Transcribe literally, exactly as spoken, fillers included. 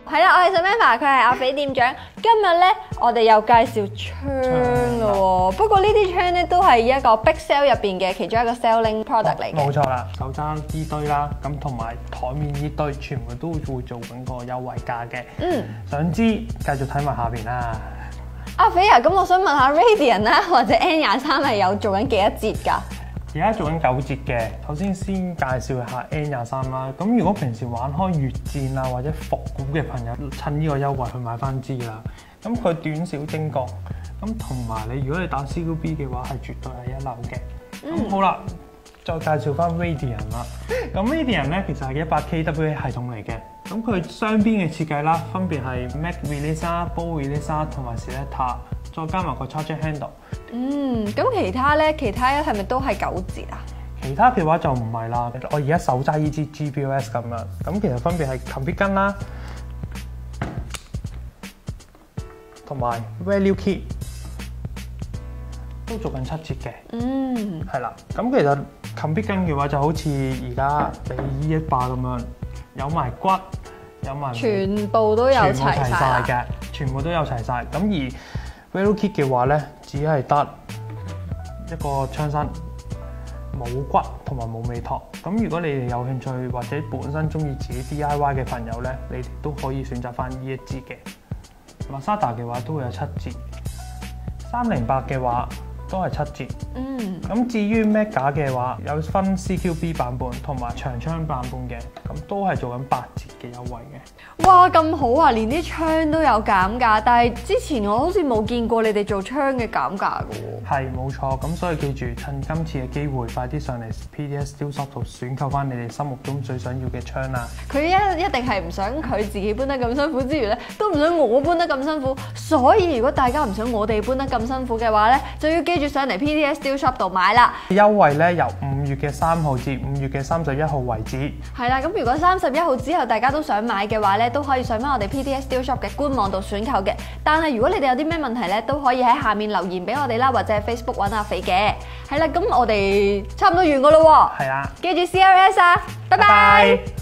係啦，我係 Samantha，佢係阿肥店長。今日咧，我哋又介紹槍咯喎。不過呢啲槍咧都係一個 Big Sale 入邊嘅其中一個 selling product 嚟嘅。 冇錯啦，手踭呢堆啦，咁同埋台面呢堆，全部都會做緊個優惠價嘅。嗯，想知繼續睇埋下邊啦。 阿肥啊，咁我想問下 Radiant 啦，或者 N 廿三係有做緊幾多折㗎？ 而家做緊九折嘅，首先先介紹下 N 廿三啦。咁如果平時玩開越戰啊或者復古嘅朋友，趁呢個優惠去買翻支啦。咁佢短小精確，咁同埋你如果你打 C Q B 嘅話，係絕對係一流嘅。咁、嗯、好啦，再介紹翻 Radiant 啦。咁 Radiant 咧其實係一百 K W A 系統嚟嘅。咁佢雙邊嘅設計啦，分別係 Mag Release 啦、Bolt Release 啦同埋 Selector， 再加埋個 Charging Handle。嗯， 咁其他咧，其他係咪都係九折啊？ 其他嘅話就唔係啦。我而家手揸呢支 G P O S 咁樣，咁其實分別係 Complete Gun 啦，同埋 Value Kit 都做緊七折嘅。嗯，係啦。咁其實 Complete Gun 嘅話就好似而家你依一把咁樣，有埋骨，有埋全部都有齊晒嘅，全部都有齊晒。咁而 Value Kit 嘅話咧，只係得一個槍身，冇骨同埋冇尾托。咁如果你哋有興趣或者本身中意自己 D I Y 嘅朋友咧，你哋都可以選擇翻呢一支嘅。Masada 嘅話都會有七折，三零八嘅話都係七折。嗯。咁至於 Mega 嘅話，有分 C Q B 版本同埋長槍版本嘅，咁都係做緊八折嘅優惠嘅。 哇，咁好啊！連啲槍都有減價，但係之前我好似冇見過你哋做槍嘅減價嘅喎。 係冇錯，咁所以記住趁今次嘅機會，快啲上嚟 P D S Steel Shop 度選購翻你哋心目中最想要嘅槍啦！ 佢一一定係唔想佢自己搬得咁辛苦之餘咧，都唔想我搬得咁辛苦。所以如果大家唔想我哋搬得咁辛苦嘅話咧，就要記住上嚟 P D S Steel Shop 度買啦。 優惠咧由五月嘅三號至五月嘅三十一號為止。 係啦，咁如果三十一號之後大家都想買嘅話咧，都可以上翻我哋 P D S Steel Shop 嘅官網度選購嘅。但係如果你哋有啲咩問題咧，都可以喺下面留言俾我哋啦，或者係 Facebook 揾阿肥嘅。係啦，咁我哋差唔多完噶咯喎。 係啦， 記住 C L S 啊，拜拜。